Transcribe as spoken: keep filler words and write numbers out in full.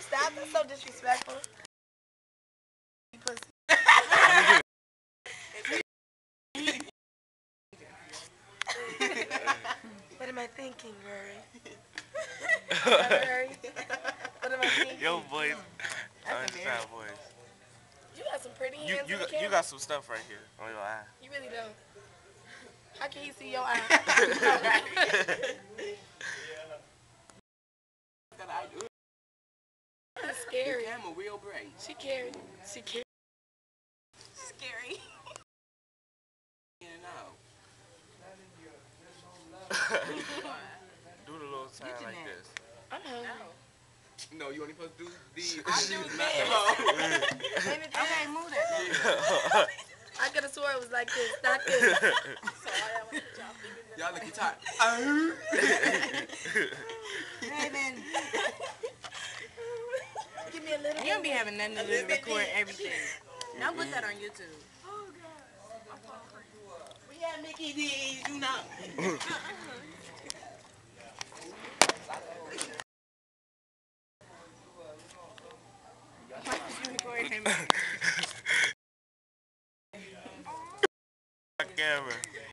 Stop. That's so disrespectful. Pussy. What am I thinking, Rory? Rory? What am I thinking? Yo, voice. I understand voice. You got some pretty hands You, you, in the got, camera. you got some stuff right here on your eye. You really don't. How can you see your eye? That's scary. The camera real bright. She carried. She carried. Scary. In and out. Do the little sign like this. I'm hungry. No, you only supposed to do these. I do not this. the whole. Okay, move that. I could have swore it was like this, not this. Y'all looking tired. Hey, then. Give me a little. You don't be having nothing to do to record everything. Now put that on YouTube. Oh, God. We got Mickey D's, you know. Why did you record him? Camera.